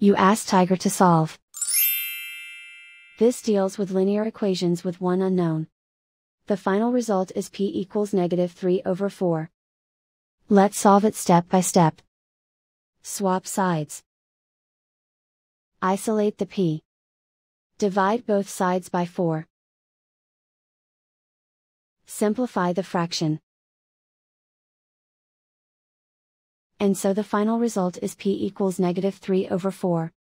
You ask Tiger to solve. This deals with linear equations with one unknown. The final result is p equals -3/4. Let's solve it step by step. Swap sides. Isolate the p. Divide both sides by 4. Simplify the fraction. And so the final result is p equals -3/4.